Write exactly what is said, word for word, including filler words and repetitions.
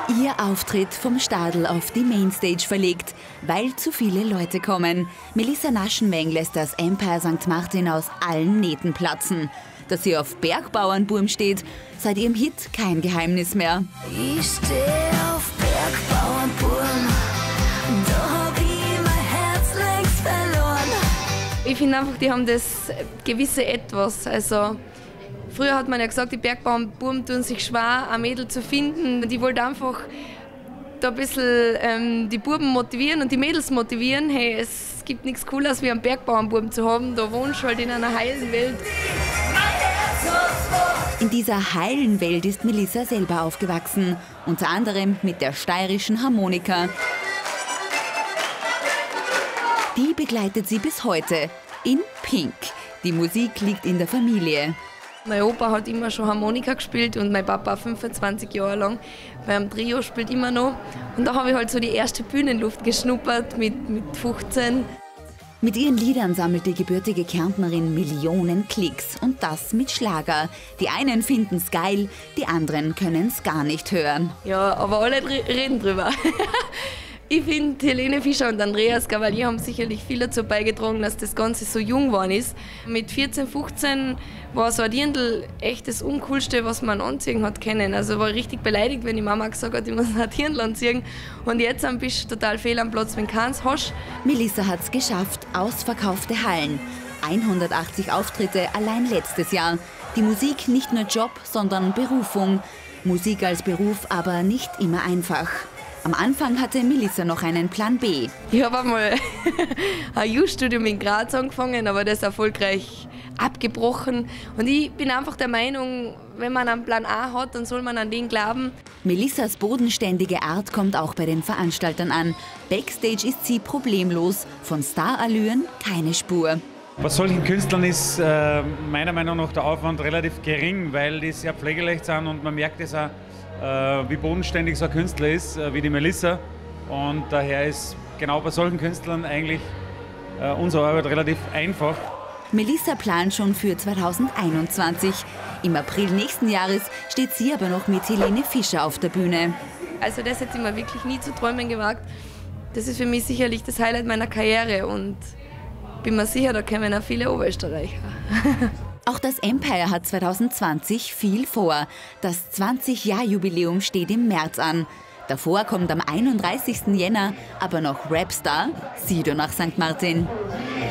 Ihr Auftritt vom Stadl auf die Mainstage verlegt, weil zu viele Leute kommen. Melissa Naschenmeng lässt das Empire Sankt Martin aus allen Nähten platzen. Dass sie auf Bergbauernburm steht, seit ihrem Hit kein Geheimnis mehr. Ich stehe auf Bergbauernburm, da hab ich mein Herz längst verloren. Ich finde einfach, die haben das gewisse Etwas. Also, früher hat man ja gesagt, die Bergbauernburm tun sich schwer, ein Mädel zu finden. Die wollten einfach da ein bisschen ähm, die Buben motivieren und die Mädels motivieren. Hey, es gibt nichts Cooles, wie einen Bergbauernburm zu haben. Da wohnst du halt in einer heilen Welt. In dieser heilen Welt ist Melissa selber aufgewachsen, unter anderem mit der steirischen Harmonika. Die begleitet sie bis heute in Pink. Die Musik liegt in der Familie. Mein Opa hat immer schon Harmonika gespielt und mein Papa fünfundzwanzig Jahre lang beim Trio spielt immer noch. Und da habe ich halt so die erste Bühnenluft geschnuppert mit, mit fünfzehn. Mit ihren Liedern sammelt die gebürtige Kärntnerin Millionen Klicks und das mit Schlager. Die einen finden's geil, die anderen können's gar nicht hören. Ja, aber alle reden drüber. Ich finde, Helene Fischer und Andreas Gavalier haben sicherlich viel dazu beigetragen, dass das Ganze so jung geworden ist. Mit vierzehn, fünfzehn war so ein Dirndl echt das Uncoolste, was man anziehen hat können. Also war richtig beleidigt, wenn die Mama gesagt hat, ich muss ein Dirndl anziehen. Und jetzt bist du total fehl am Platz, wenn du keins hast. Melissa hat's geschafft, ausverkaufte Hallen. hundertachtzig Auftritte allein letztes Jahr. Die Musik nicht nur Job, sondern Berufung. Musik als Beruf aber nicht immer einfach. Am Anfang hatte Melissa noch einen Plan B. Ich habe einmal ein Jus-Studium in Graz angefangen, aber das erfolgreich abgebrochen. Und ich bin einfach der Meinung, wenn man einen Plan A hat, dann soll man an den glauben. Melissas bodenständige Art kommt auch bei den Veranstaltern an. Backstage ist sie problemlos, von Starallüren keine Spur. Bei solchen Künstlern ist äh, meiner Meinung nach der Aufwand relativ gering, weil die sehr pflegeleicht sind und man merkt es auch, wie bodenständig so ein Künstler ist, wie die Melissa. Und daher ist genau bei solchen Künstlern eigentlich unsere Arbeit relativ einfach. Melissa plant schon für zweitausendeinundzwanzig. Im April nächsten Jahres steht sie aber noch mit Helene Fischer auf der Bühne. Also das hätte ich mir wirklich nie zu träumen gewagt. Das ist für mich sicherlich das Highlight meiner Karriere und bin mir sicher, da kommen auch viele Oberösterreicher. Auch das Empire hat zweitausendzwanzig viel vor. Das zwanzig-Jahr-Jubiläum steht im März an. Davor kommt am einunddreißigsten Jänner aber noch Rapstar Sido nach Sankt Martin.